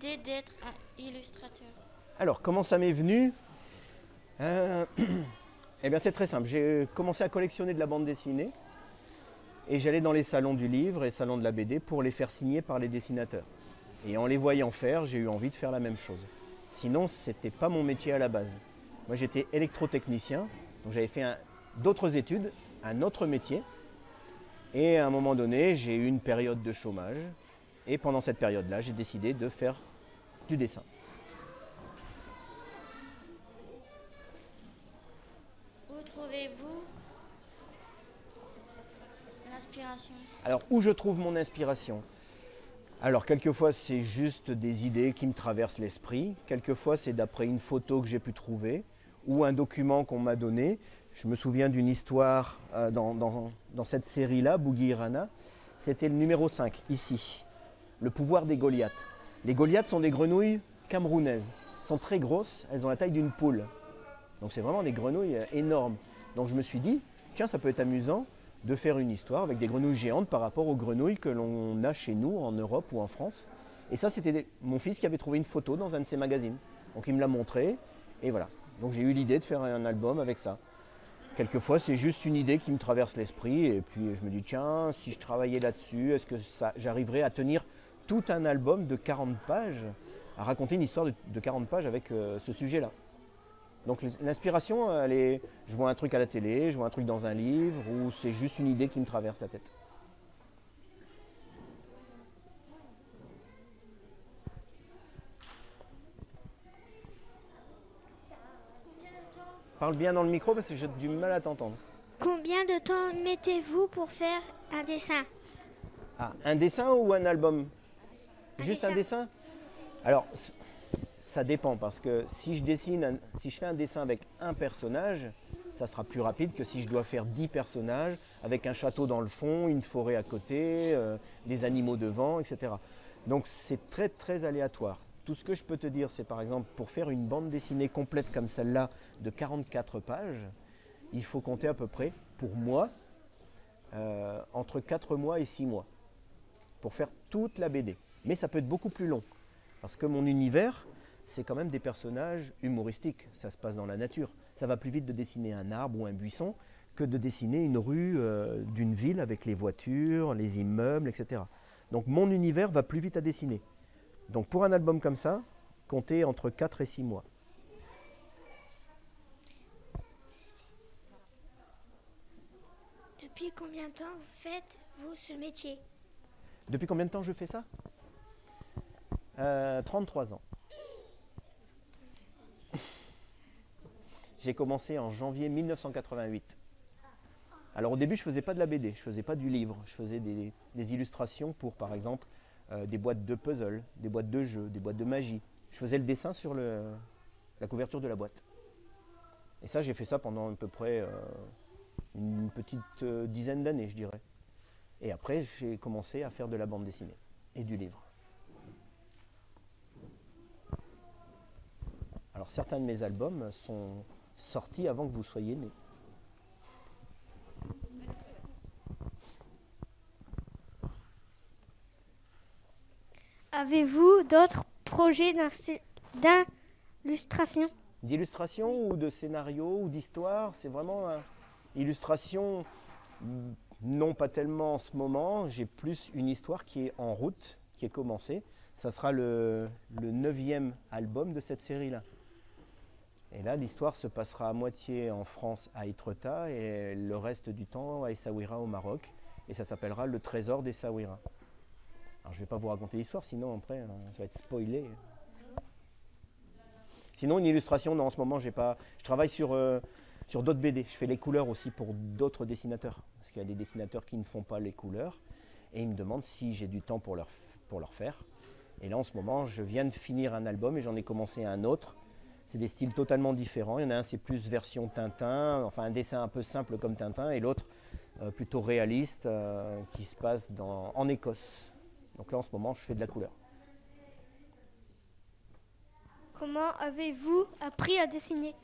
l'idée d'être un illustrateur? Alors, comment ça m'est venu? Eh bien, c'est très simple. J'ai commencé à collectionner de la bande dessinée et j'allais dans les salons du livre et salons de la BD pour les faire signer par les dessinateurs. Et en les voyant faire, j'ai eu envie de faire la même chose. Sinon, ce n'était pas mon métier à la base. Moi, j'étais électrotechnicien, donc j'avais fait d'autres études, un autre métier. Et à un moment donné, j'ai eu une période de chômage. Et pendant cette période-là, j'ai décidé de faire du dessin. Où trouvez-vous l'inspiration? Alors, où je trouve mon inspiration? Alors, quelquefois, c'est juste des idées qui me traversent l'esprit. Quelquefois, c'est d'après une photo que j'ai pu trouver ou un document qu'on m'a donné. Je me souviens d'une histoire dans cette série-là, Boogie Rana. C'était le numéro 5, ici. Le pouvoir des Goliaths. Les Goliaths sont des grenouilles camerounaises. Elles sont très grosses, elles ont la taille d'une poule. Donc, c'est vraiment des grenouilles énormes. Donc, je me suis dit, tiens, ça peut être amusant de faire une histoire avec des grenouilles géantes par rapport aux grenouilles que l'on a chez nous, en Europe ou en France. Et ça, c'était mon fils qui avait trouvé une photo dans un de ses magazines. Donc il me l'a montré, et voilà. Donc j'ai eu l'idée de faire un album avec ça. Quelquefois, c'est juste une idée qui me traverse l'esprit, et puis je me dis, tiens, si je travaillais là-dessus, est-ce que j'arriverais à tenir tout un album de 40 pages, à raconter une histoire de 40 pages avec ce sujet-là. Donc l'inspiration, je vois un truc à la télé, je vois un truc dans un livre, ou c'est juste une idée qui me traverse la tête. Parle bien dans le micro parce que j'ai du mal à t'entendre. Combien de temps mettez-vous pour faire un dessin? Ah, un dessin ou un album? Juste un dessin? Alors, ça dépend parce que si je fais un dessin avec un personnage, ça sera plus rapide que si je dois faire 10 personnages avec un château dans le fond, une forêt à côté, des animaux devant, etc. Donc c'est très très aléatoire. Tout ce que je peux te dire, c'est par exemple pour faire une bande dessinée complète comme celle-là de 44 pages, il faut compter à peu près, pour moi, entre 4 mois et 6 mois pour faire toute la BD. Mais ça peut être beaucoup plus long parce que mon univers, c'est quand même des personnages humoristiques, ça se passe dans la nature. Ça va plus vite de dessiner un arbre ou un buisson que de dessiner une rue d'une ville avec les voitures, les immeubles, etc. Donc mon univers va plus vite à dessiner. Donc pour un album comme ça, comptez entre 4 et 6 mois. Depuis combien de temps faites-vous ce métier? Depuis combien de temps je fais ça? 33 ans. J'ai commencé en janvier 1988. Alors au début, je ne faisais pas de la BD, je ne faisais pas du livre. Je faisais des illustrations pour, par exemple, des boîtes de puzzle, des boîtes de jeux, des boîtes de magie. Je faisais le dessin sur la couverture de la boîte. Et ça, j'ai fait ça pendant à peu près une petite dizaine d'années, je dirais. Et après, j'ai commencé à faire de la bande dessinée et du livre. Alors certains de mes albums sont sortis avant que vous soyez nés. Avez-vous d'autres projets d'illustration? D'illustration ou de scénario ou d'histoire, c'est vraiment illustration, non pas tellement en ce moment, j'ai plus une histoire qui est en route, qui est commencée. Ça sera le 9e album de cette série-là. Et là, l'histoire se passera à moitié en France, à Étretat, et le reste du temps à Essaouira, au Maroc. Et ça s'appellera Le Trésor d'Essaouira. Alors, je ne vais pas vous raconter l'histoire, sinon après, ça va être spoilé. Sinon, une illustration, non, en ce moment, je travaille sur d'autres BD. Je fais les couleurs aussi pour d'autres dessinateurs. Parce qu'il y a des dessinateurs qui ne font pas les couleurs. Et ils me demandent si j'ai du temps pour leur faire. Et là, en ce moment, je viens de finir un album et j'en ai commencé un autre. C'est des styles totalement différents. Il y en a un, c'est plus version Tintin, enfin un dessin un peu simple comme Tintin, et l'autre plutôt réaliste qui se passe en Écosse. Donc là, en ce moment, je fais de la couleur. Comment avez-vous appris à dessiner?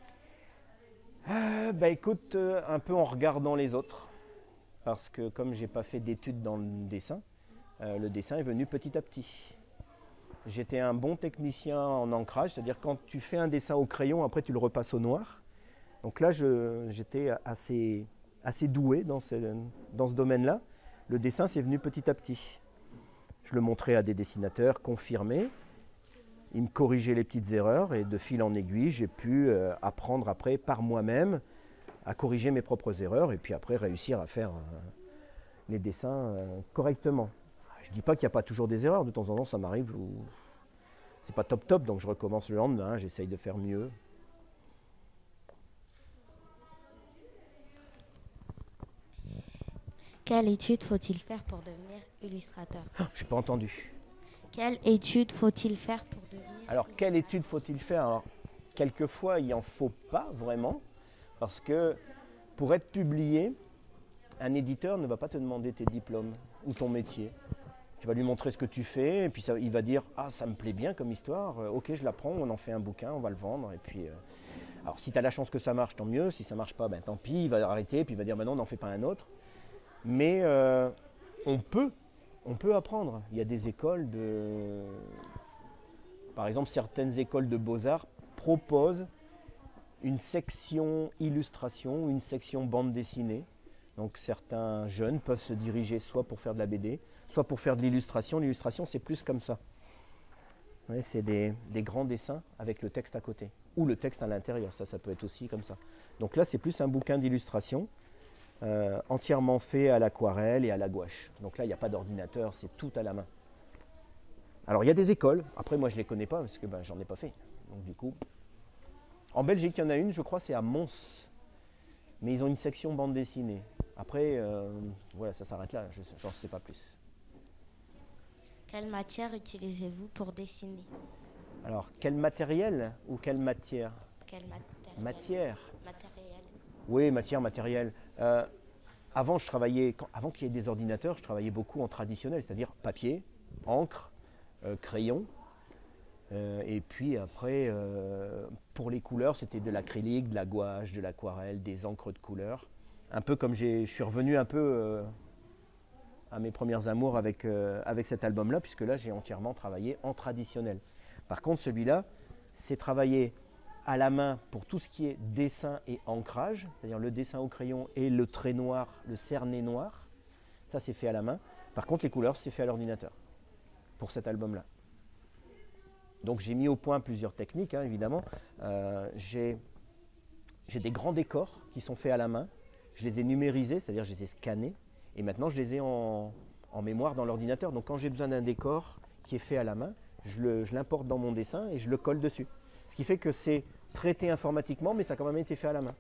Écoute, un peu en regardant les autres. Parce que comme j'ai pas fait d'études dans le dessin est venu petit à petit. J'étais un bon technicien en ancrage, c'est-à-dire quand tu fais un dessin au crayon, après tu le repasses au noir. Donc là, j'étais assez doué dans ce domaine-là. Le dessin, c'est venu petit à petit. Je le montrais à des dessinateurs confirmés. Ils me corrigeaient les petites erreurs et de fil en aiguille, j'ai pu apprendre après par moi-même à corriger mes propres erreurs et puis après réussir à faire les dessins correctement. Je ne dis pas qu'il n'y a pas toujours des erreurs, de temps en temps ça m'arrive où c'est pas top top, donc je recommence le lendemain, j'essaye de faire mieux. Quelle étude faut-il faire pour devenir illustrateur? Je n'ai pas entendu. Quelle étude faut-il faire pour devenir... Alors, quelle étude faut-il faire? Alors, quelquefois, il n'en faut pas vraiment, parce que pour être publié, un éditeur ne va pas te demander tes diplômes ou ton métier. Tu vas lui montrer ce que tu fais, et puis il va dire « Ah, ça me plaît bien comme histoire, ok, je la prends, on en fait un bouquin, on va le vendre. » Et puis, alors, si tu as la chance que ça marche, tant mieux. Si ça ne marche pas, ben, tant pis, il va arrêter, puis il va dire « Non, on n'en fait pas un autre. » Mais on peut apprendre. Il y a des écoles de... Par exemple, certaines écoles de beaux-arts proposent une section illustration, une section bande dessinée. Donc certains jeunes peuvent se diriger soit pour faire de la BD, soit pour faire de l'illustration. L'illustration, c'est plus comme ça. Ouais, c'est des grands dessins avec le texte à côté. Ou le texte à l'intérieur, ça peut être aussi comme ça. Donc là, c'est plus un bouquin d'illustration. Entièrement fait à l'aquarelle et à la gouache. Donc là, il n'y a pas d'ordinateur, c'est tout à la main. Alors, il y a des écoles. Après, moi, je ne les connais pas parce que j'en ai pas fait. Donc, du coup, en Belgique, il y en a une, je crois, c'est à Mons. Mais ils ont une section bande dessinée. Après, voilà, ça s'arrête là. J'en sais pas plus. Quelle matière utilisez-vous pour dessiner? Alors, quel matériel ou quelle matière? Quelle matériel? Matière. Matériel. Oui, matériel. Avant qu'il y ait des ordinateurs, je travaillais beaucoup en traditionnel, c'est-à-dire papier, encre, crayon. Et puis après, pour les couleurs, c'était de l'acrylique, de la gouache, de l'aquarelle, des encres de couleur. Un peu comme je suis revenu un peu à mes premières amours avec cet album-là, puisque là, j'ai entièrement travaillé en traditionnel. Par contre, celui-là, c'est travaillé à la main pour tout ce qui est dessin et ancrage, c'est-à-dire le dessin au crayon et le trait noir, le cerné noir. Ça, c'est fait à la main. Par contre, les couleurs, c'est fait à l'ordinateur pour cet album-là. Donc, j'ai mis au point plusieurs techniques, hein, évidemment. J'ai des grands décors qui sont faits à la main. Je les ai numérisés, c'est-à-dire je les ai scannés. Et maintenant, je les ai en mémoire dans l'ordinateur. Donc, quand j'ai besoin d'un décor qui est fait à la main, je l'importe dans mon dessin et je le colle dessus. Ce qui fait que c'est traité informatiquement, mais ça a quand même été fait à la main.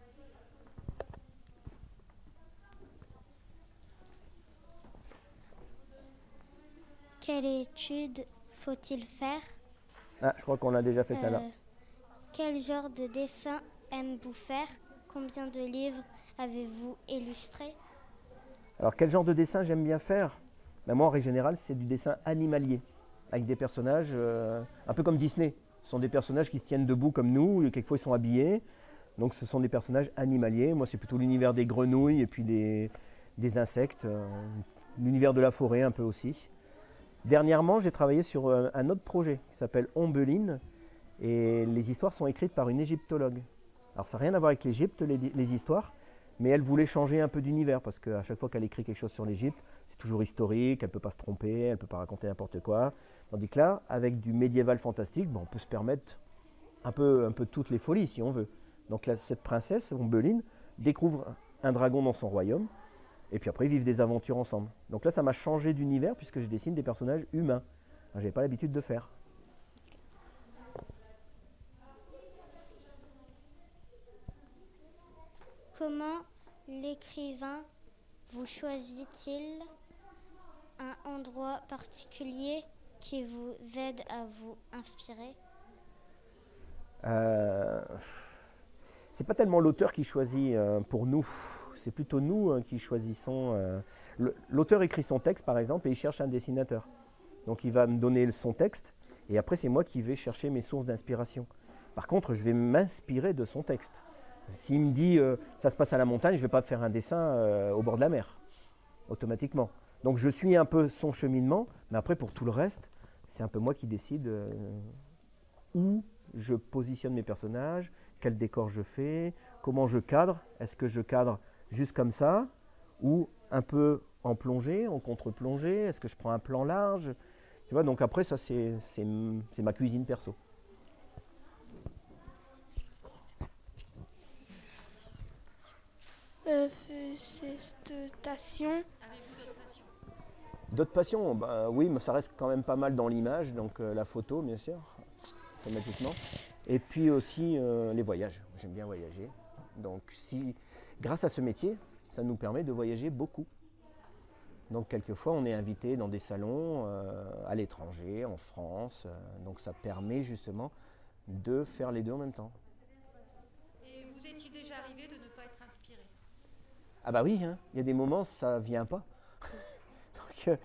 Quelle étude faut-il faire? Ah, je crois qu'on a déjà fait ça là. Quel genre de dessin aimez-vous faire? Combien de livres avez-vous illustrés? Alors, quel genre de dessin j'aime bien faire? Moi, en règle générale, c'est du dessin animalier, avec des personnages un peu comme Disney. Ce sont des personnages qui se tiennent debout comme nous, et quelquefois ils sont habillés. Donc ce sont des personnages animaliers. Moi, c'est plutôt l'univers des grenouilles et puis des insectes, l'univers de la forêt un peu aussi. Dernièrement, j'ai travaillé sur un autre projet qui s'appelle Ombeline, et les histoires sont écrites par une égyptologue. Alors ça n'a rien à voir avec l'Égypte, les histoires, mais elle voulait changer un peu d'univers, parce qu'à chaque fois qu'elle écrit quelque chose sur l'Égypte, c'est toujours historique, elle ne peut pas se tromper, elle ne peut pas raconter n'importe quoi. Tandis que là, avec du médiéval fantastique, on peut se permettre un peu toutes les folies, si on veut. Donc là, cette princesse, Ombeline, découvre un dragon dans son royaume, et puis après, ils vivent des aventures ensemble. Donc là, ça m'a changé d'univers, puisque je dessine des personnages humains. Je n'avais pas l'habitude de faire. Comment l'écrivain vous choisit-il un endroit particulier qui vous aide à vous inspirer? C'est pas tellement l'auteur qui choisit pour nous, c'est plutôt nous qui choisissons. L'auteur écrit son texte par exemple et il cherche un dessinateur. Donc il va me donner son texte et après c'est moi qui vais chercher mes sources d'inspiration. Par contre, je vais m'inspirer de son texte. S'il me dit ça se passe à la montagne, je ne vais pas faire un dessin au bord de la mer, automatiquement. Donc je suis un peu son cheminement, mais après pour tout le reste, c'est un peu moi qui décide où je positionne mes personnages, quel décor je fais, comment je cadre. Est-ce que je cadre juste comme ça ou un peu en plongée, en contre-plongée? Est-ce que je prends un plan large? Tu vois, donc après, ça, c'est ma cuisine perso. Station. D'autres passions? Ben, oui, mais ça reste quand même pas mal dans l'image, donc la photo, bien sûr, automatiquement. Et puis aussi les voyages. J'aime bien voyager. Donc, grâce à ce métier, ça nous permet de voyager beaucoup. Donc, quelquefois, on est invité dans des salons à l'étranger, en France. Donc, ça permet justement de faire les deux en même temps. Et vous est-il déjà arrivé de ne pas être inspiré? Ah bah oui, hein, il y a des moments, ça vient pas. Donc,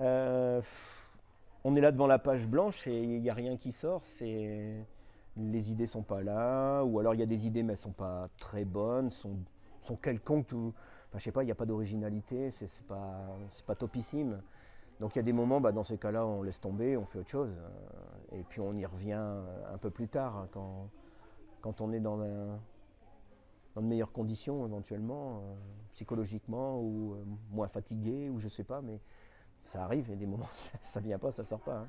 on est là devant la page blanche et il n'y a rien qui sort. Les idées sont pas là, ou alors il y a des idées mais elles sont pas très bonnes, sont quelconques. Enfin, je sais pas, il n'y a pas d'originalité, c'est pas topissime. Donc il y a des moments, bah, dans ces cas-là, on laisse tomber, on fait autre chose. Et puis on y revient un peu plus tard, hein, quand on est dans de meilleures conditions éventuellement, psychologiquement, ou moins fatigué, ou je sais pas, mais ça arrive, il y a des moments, ça vient pas, ça sort pas. Hein.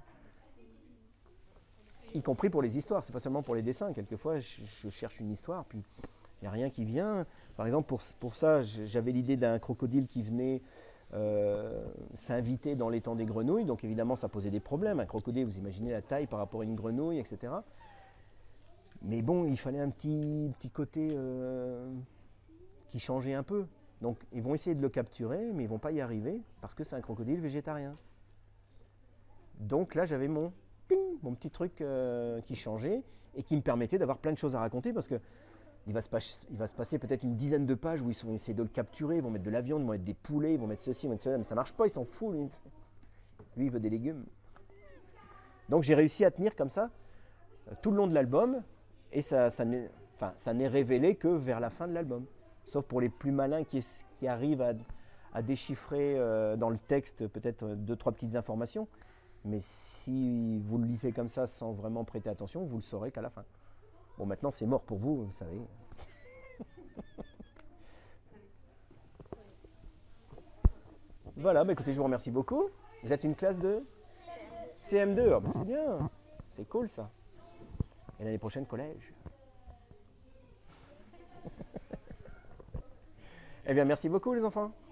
Y compris pour les histoires, c'est pas seulement pour les dessins. Quelquefois, je cherche une histoire, puis il n'y a rien qui vient. Par exemple, pour ça, j'avais l'idée d'un crocodile qui venait s'inviter dans l'étang des grenouilles. Donc évidemment, ça posait des problèmes. Un crocodile, vous imaginez la taille par rapport à une grenouille, etc. Mais bon, il fallait un petit côté qui changeait un peu. Donc ils vont essayer de le capturer, mais ils ne vont pas y arriver parce que c'est un crocodile végétarien. Donc là, j'avais mon petit truc qui changeait et qui me permettait d'avoir plein de choses à raconter parce que il va se passer peut-être une dizaine de pages où ils vont essayer de le capturer, ils vont mettre de la viande, ils vont mettre des poulets, ils vont mettre ceci, ils vont mettre cela, mais ça marche pas, il s'en fout. Lui, il veut des légumes. Donc j'ai réussi à tenir comme ça tout le long de l'album et ça n'est révélé que vers la fin de l'album. Sauf pour les plus malins qui arrivent à déchiffrer dans le texte peut-être 2-3 petites informations. Mais si vous le lisez comme ça sans vraiment prêter attention, vous le saurez qu'à la fin. Bon, maintenant c'est mort pour vous, vous savez. Voilà, bah écoutez, je vous remercie beaucoup. Vous êtes une classe de CM2, ah bah c'est bien, c'est cool ça. Et l'année prochaine, collège. Eh bien, merci beaucoup les enfants.